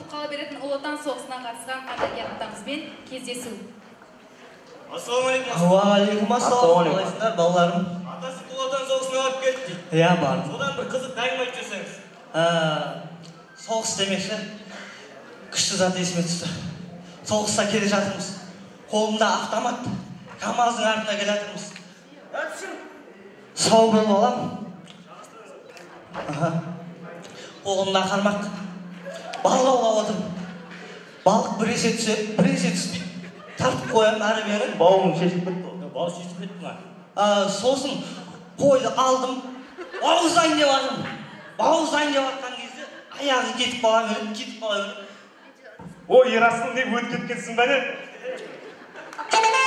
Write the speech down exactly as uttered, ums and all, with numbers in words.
ұмытып қала беретін Ұлы Отан соғысына қатысқан ардагер атамызбен кездесу. Ассалаумағалейкум. Уағалейкум ассалам. Қалайсыңдар балаларым? Атасы Ұлы Отан соғысына барып келді дейді. Иә, бардым. Содан бір қызық әңгіме айтып жүрсеңіз. Соғыс демекші, күшті зат есіме түсті. Соғысқа келе жатырмыз. Қолымда автомат, КамАЗдың артына келе жатырмыз. Сау бол балам. Қолымда қармақ. Балық аулап отырмын. Балық бір есе түседі, бір есе түспейді. Тартып қоямын ары бері. Бауым шешіп кетті. Бауы шешіп кетті ма? Сосын қойды алдым. Бауыздайын деп жатырмын. Бауыздайын деп жатқан кезде аяғы кетіп қала береді, кетіп қала береді. О, Ерасыл, не өтіп кеткенсің бәне?